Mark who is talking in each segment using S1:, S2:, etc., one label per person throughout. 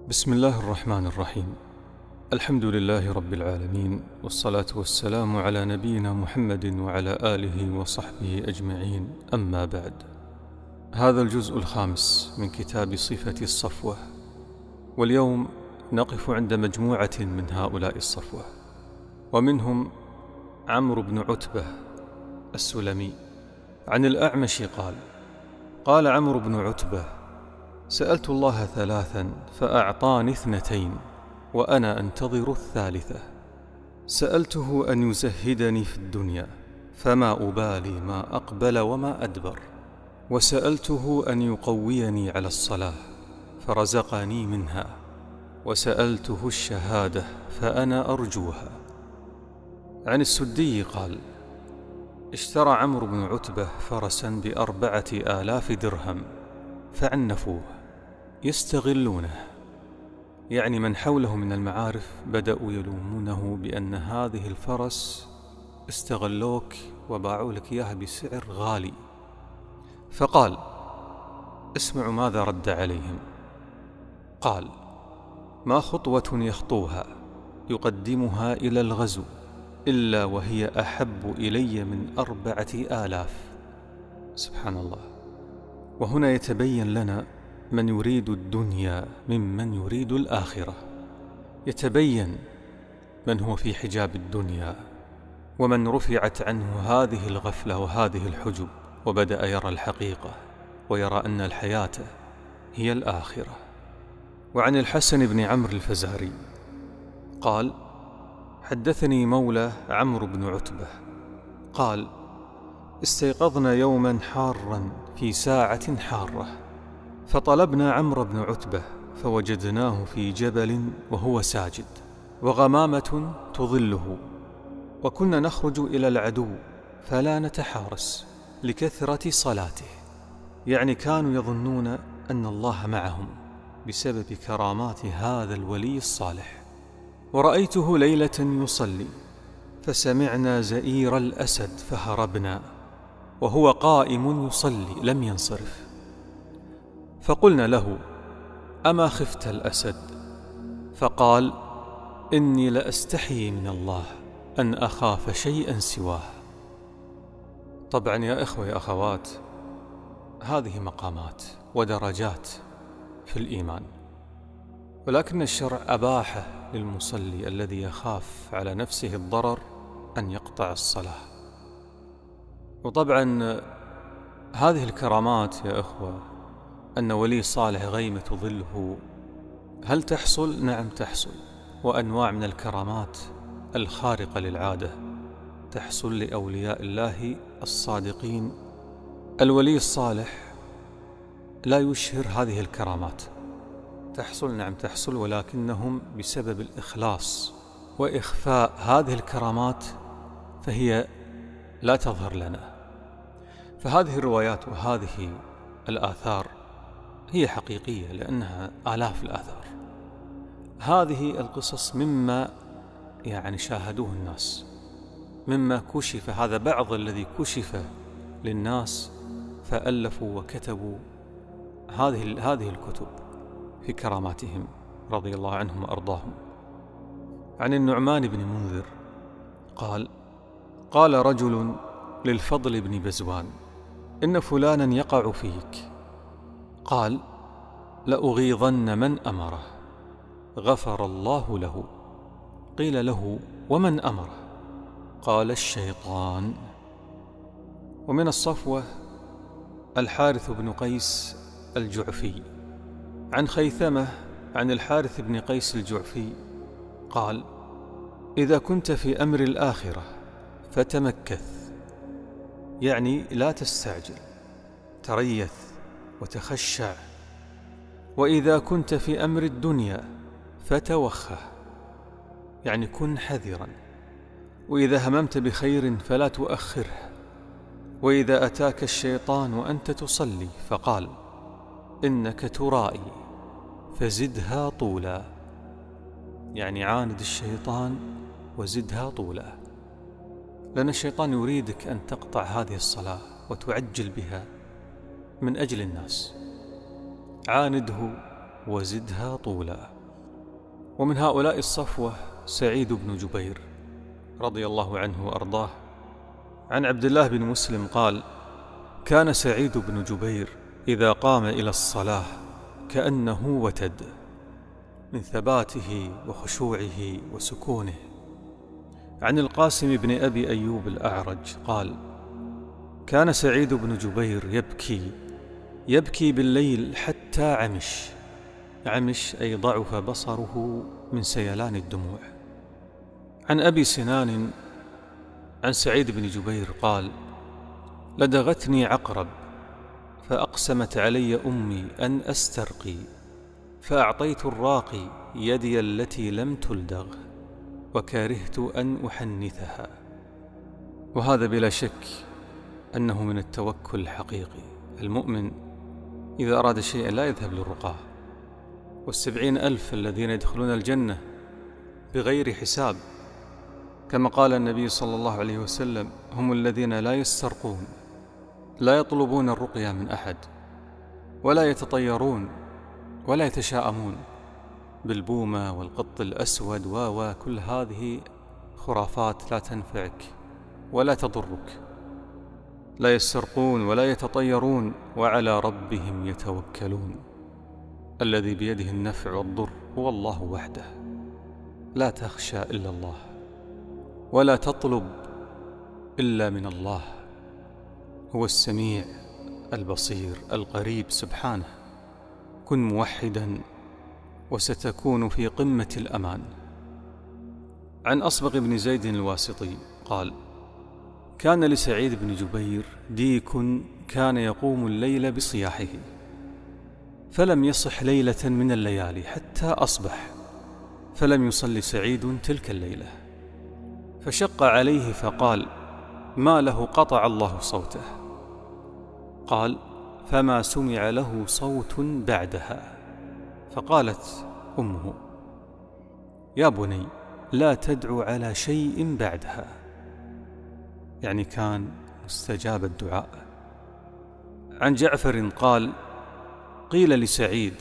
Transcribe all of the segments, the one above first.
S1: بسم الله الرحمن الرحيم. الحمد لله رب العالمين، والصلاة والسلام على نبينا محمد وعلى آله وصحبه أجمعين، أما بعد. هذا الجزء الخامس من كتاب صفة الصفوة، واليوم نقف عند مجموعة من هؤلاء الصفوة، ومنهم عمرو بن عتبة السلمي. عن الأعمش قال: قال عمرو بن عتبة: سألت الله ثلاثا فأعطاني 2 وأنا أنتظر الثالثة. سألته أن يزهدني في الدنيا فما أبالي ما أقبل وما أدبر، وسألته أن يقويني على الصلاة فرزقني منها، وسألته الشهادة فأنا أرجوها. عن السدي قال: اشترى عمرو بن عتبة فرسا ب4,000 درهم فعنفوه يستغلونه، يعني من حوله من المعارف بدأوا يلومونه بأن هذه الفرس استغلوك وباعوا لك إياها بسعر غالي. فقال: اسمعوا ماذا رد عليهم. قال: ما خطوة يخطوها يقدمها إلى الغزو إلا وهي أحب إلي من 4,000. سبحان الله. وهنا يتبين لنا من يريد الدنيا ممن يريد الآخرة، يتبين من هو في حجاب الدنيا ومن رفعت عنه هذه الغفلة وهذه الحجب، وبدأ يرى الحقيقة ويرى أن الحياة هي الآخرة. وعن الحسن بن عمرو الفزاري قال: حدثني مولى عمرو بن عتبة قال: استيقظنا يوما حارا في ساعة حارة، فطلبنا عمرو بن عتبة فوجدناه في جبل وهو ساجد، وغمامة تظله، وكنا نخرج إلى العدو فلا نتحارس لكثرة صلاته، يعني كانوا يظنون أن الله معهم بسبب كرامات هذا الولي الصالح. ورأيته ليلة يصلي فسمعنا زئير الأسد فهربنا وهو قائم يصلي لم ينصرف، فقلنا له: أما خفت الأسد؟ فقال: إني لأستحيي من الله أن أخاف شيئا سواه. طبعا يا إخوة يا أخوات، هذه مقامات ودرجات في الإيمان، ولكن الشرع أباح للمصلي الذي يخاف على نفسه الضرر أن يقطع الصلاة. وطبعا هذه الكرامات يا إخوة، أن ولي صالح غيمة ظله، هل تحصل؟ نعم تحصل. وأنواع من الكرامات الخارقة للعادة تحصل لأولياء الله الصادقين. الولي الصالح لا يشهر هذه الكرامات، تحصل نعم تحصل، ولكنهم بسبب الإخلاص وإخفاء هذه الكرامات فهي لا تظهر لنا. فهذه الروايات وهذه الآثار هي حقيقية لأنها آلاف الآثار. هذه القصص مما شاهدوه الناس، مما كشف، هذا بعض الذي كشف للناس فألفوا وكتبوا هذه الكتب في كراماتهم رضي الله عنهم وأرضاهم. عن النعمان بن منذر قال: قال رجل للفضل بن بزوان: إن فلانا يقع فيك. قال: لأغيظن من أمره. غفر الله له. قيل له: ومن أمره؟ قال: الشيطان. ومن الصفوة الحارث بن قيس الجعفي. عن خيثمة عن الحارث بن قيس الجعفي قال: إذا كنت في أمر الآخرة فتمكث، يعني لا تستعجل، تريث وتخشع. وإذا كنت في أمر الدنيا فتوخه، يعني كن حذرا. وإذا هممت بخير فلا تؤخره. وإذا أتاك الشيطان وأنت تصلي فقال: إنك ترائي فزدها طولا، يعني عاند الشيطان وزدها طولا، لأن الشيطان يريدك أن تقطع هذه الصلاة وتعجل بها من أجل الناس. عانده وزدها طولا. ومن هؤلاء الصفوة سعيد بن جبير رضي الله عنه وأرضاه. عن عبد الله بن مسلم قال: كان سعيد بن جبير إذا قام إلى الصلاة كأنه وتد، من ثباته وخشوعه وسكونه. عن القاسم بن أبي أيوب الأعرج قال: كان سعيد بن جبير يبكي بالليل حتى عمش أي ضعف بصره من سيلان الدموع. عن أبي سنان عن سعيد بن جبير قال: لدغتني عقرب فأقسمت علي أمي أن أسترقي، فأعطيت الراقي يدي التي لم تلدغ، وكرهت أن أحنثها. وهذا بلا شك أنه من التوكل الحقيقي. المؤمن إذا أراد شيئا لا يذهب للرقاه، 70,000 الذين يدخلون الجنة بغير حساب، كما قال النبي صلى الله عليه وسلم: هم الذين لا يسترقون، لا يطلبون الرقية من أحد، ولا يتطيرون، ولا يتشاءمون بالبومة والقط الأسود وكل هذه خرافات لا تنفعك ولا تضرك. لا يسترقون ولا يتطيرون، وعلى ربهم يتوكلون. الذي بيده النفع والضر هو الله وحده. لا تخشى إلا الله، ولا تطلب إلا من الله. هو السميع البصير القريب سبحانه. كن موحدا وستكون في قمة الأمان. عن أصبغ بن زيد الواسطي قال: كان لسعيد بن جبير ديك كان يقوم الليل بصياحه، فلم يصح ليلة من الليالي حتى أصبح، فلم يصل سعيد تلك الليلة، فشق عليه فقال: ما له قطع الله صوته. قال: فما سمع له صوت بعدها. فقالت أمه: يا بني لا تدعو على شيء بعدها، يعني كان مستجاب الدعاء. عن جعفر قال: قيل لسعيد: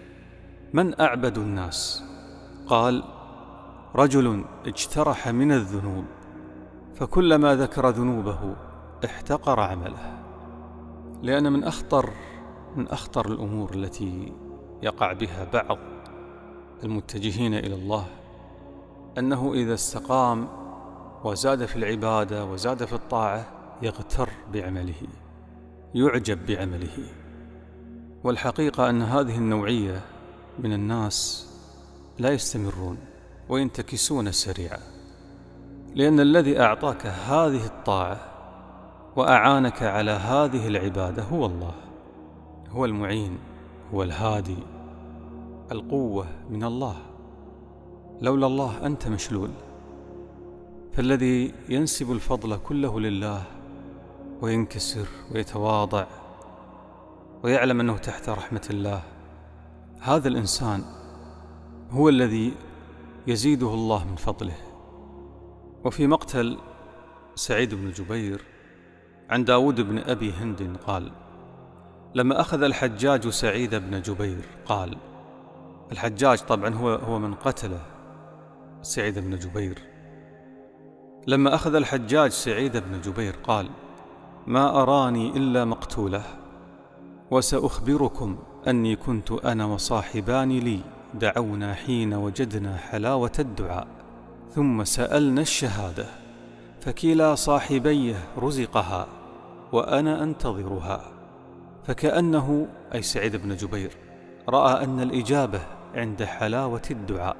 S1: من أعبد الناس؟ قال: رجل اجترح من الذنوب، فكلما ذكر ذنوبه احتقر عمله. لأن من أخطر الأمور التي يقع بها بعض المتجهين إلى الله أنه إذا استقام وزاد في العبادة وزاد في الطاعة يغتر بعمله، يعجب بعمله. والحقيقة أن هذه النوعية من الناس لا يستمرون وينتكسون سريعا، لأن الذي أعطاك هذه الطاعة وأعانك على هذه العبادة هو الله، هو المعين، هو الهادي. القوة من الله، لولا الله أنت مشلول. فالذي ينسب الفضل كله لله وينكسر ويتواضع ويعلم أنه تحت رحمة الله، هذا الإنسان هو الذي يزيده الله من فضله. وفي مقتل سعيد بن جبير عن داود بن أبي هند قال: لما أخذ الحجاج سعيد بن جبير، قال الحجاج طبعا هو من قتل سعيد بن جبير، لما أخذ الحجاج سعيد بن جبير قال: ما أراني إلا مقتوله، وسأخبركم أني كنت أنا وصاحبان لي دعونا حين وجدنا حلاوة الدعاء، ثم سألنا الشهادة، فكلا صاحبيه رزقها وأنا أنتظرها. فكأنه أي سعيد بن جبير رأى أن الإجابة عند حلاوة الدعاء.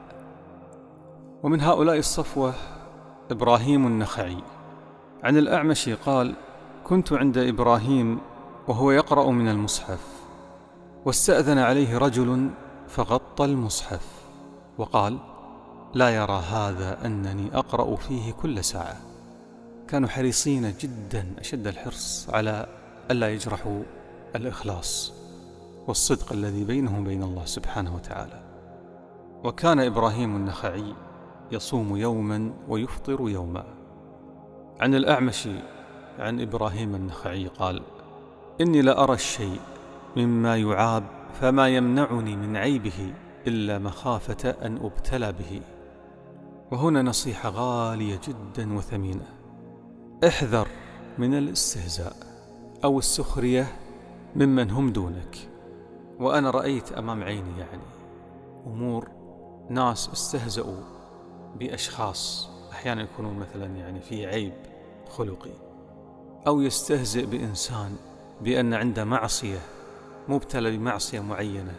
S1: ومن هؤلاء الصفوة إبراهيم النخعي. عن الأعمش قال: كنت عند إبراهيم وهو يقرأ من المصحف، واستأذن عليه رجل فغطى المصحف وقال: لا يرى هذا أنني أقرأ فيه كل ساعة. كانوا حريصين جدا أشد الحرص على ألا يجرحوا الإخلاص والصدق الذي بينهم وبين الله سبحانه وتعالى. وكان إبراهيم النخعي يصوم يوما ويفطر يوما. عن الأعمش عن إبراهيم النخعي قال: إني لأرى الشيء مما يعاب فما يمنعني من عيبه إلا مخافة أن أبتلى به. وهنا نصيحة غالية جدا وثمينة: احذر من الاستهزاء أو السخرية ممن هم دونك. وأنا رأيت أمام عيني أمور ناس استهزأوا بأشخاص أحيانا يكونون مثلا في عيب خلقي، أو يستهزئ بإنسان بأن عنده معصية، مبتلى بمعصية معينة،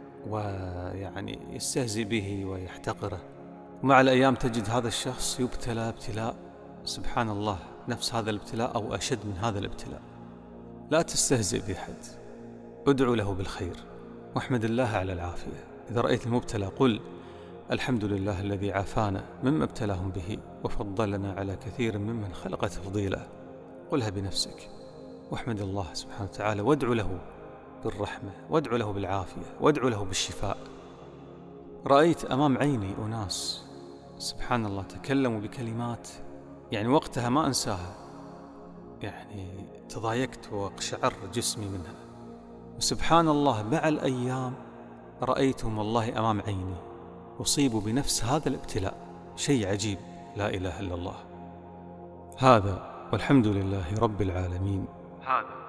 S1: يستهزئ به ويحتقره. ومع الأيام تجد هذا الشخص يبتلى ابتلاء سبحان الله نفس هذا الابتلاء أو أشد من هذا الابتلاء. لا تستهزئ بأحد، ادعو له بالخير واحمد الله على العافية. إذا رأيت المبتلى قل الحمد لله الذي عافانا مما ابتلاهم به وفضلنا على كثير ممن خلق تفضيلا. قلها بنفسك واحمد الله سبحانه وتعالى، وادعو له بالرحمة، وادعو له بالعافية، وادعو له بالشفاء. رأيت أمام عيني أناس سبحان الله تكلموا بكلمات وقتها ما أنساها، تضايقت وقشعر جسمي منها. وسبحان الله مع الأيام رأيتهم والله أمام عيني أصيبوا بنفس هذا الابتلاء. شيء عجيب، لا إله إلا الله. هذا والحمد لله رب العالمين.